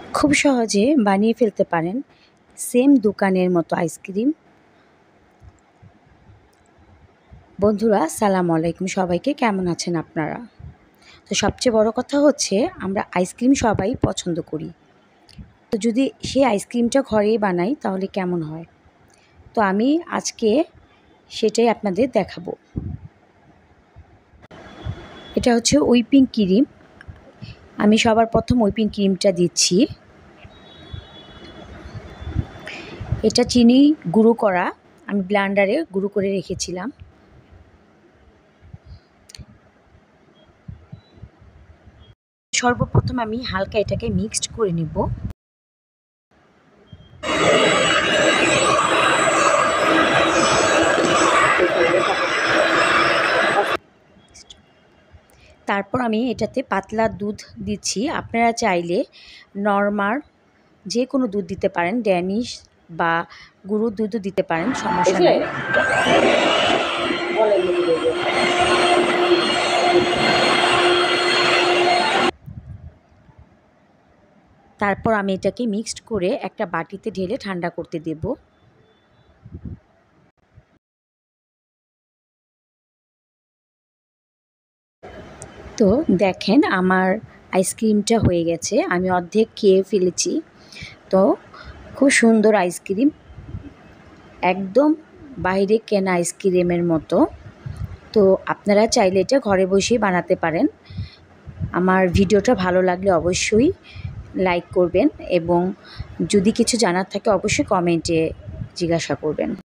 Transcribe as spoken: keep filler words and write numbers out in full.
খুব সহজে বানিয়ে ফেলতে পারেন সেম দোকানের মতো আইসক্রিম। বন্ধুরা আসসালামু আলাইকুম, সবাইকে কেমন আছেন আপনারা? তো সবচেয়ে বড় কথা হচ্ছে আমরা আইসক্রিম সবাই পছন্দ করি। তো যদি সেই আইসক্রিমটা ঘরেই বানাই তাহলে কেমন হয়? তো আমি আজকে সেটাই আপনাদের দেখাবো। এটা হচ্ছে হুইপিং ক্রিম। আমি সবার প্রথম হুইপিং ক্রিমটা দিচ্ছি। এটা চিনি গুঁড়ো করা, আমি ব্লেন্ডারে গুঁড়ো করে রেখেছিলাম। সর্বপ্রথম আমি হালকা এটাকে মিক্সড করে নেব। তারপর আমি এটাতে পাতলা দুধ দিচ্ছি। আপনারা চাইলে নরমাল যে কোনো দুধ দিতে পারেন, ড্যানিশ বা গরুর দুধও দিতে পারেন, সমস্যা নেই। তারপর আমি এটাকে মিক্সড করে একটা বাটিতে ঢেলে ঠান্ডা করতে দেব। তো দেখেন আমার আইসক্রিমটা হয়ে গেছে, আমি অর্ধেক খেয়ে ফেলেছি। তো খুব সুন্দর আইসক্রিম, একদম বাইরে কেনা আইসক্রিমের মতো। তো আপনারা চাইলে এটা ঘরে বসেই বানাতে পারেন। আমার ভিডিওটা ভালো লাগলে অবশ্যই লাইক করবেন এবং যদি কিছু জানার থাকে অবশ্যই কমেন্টে জিজ্ঞাসা করবেন।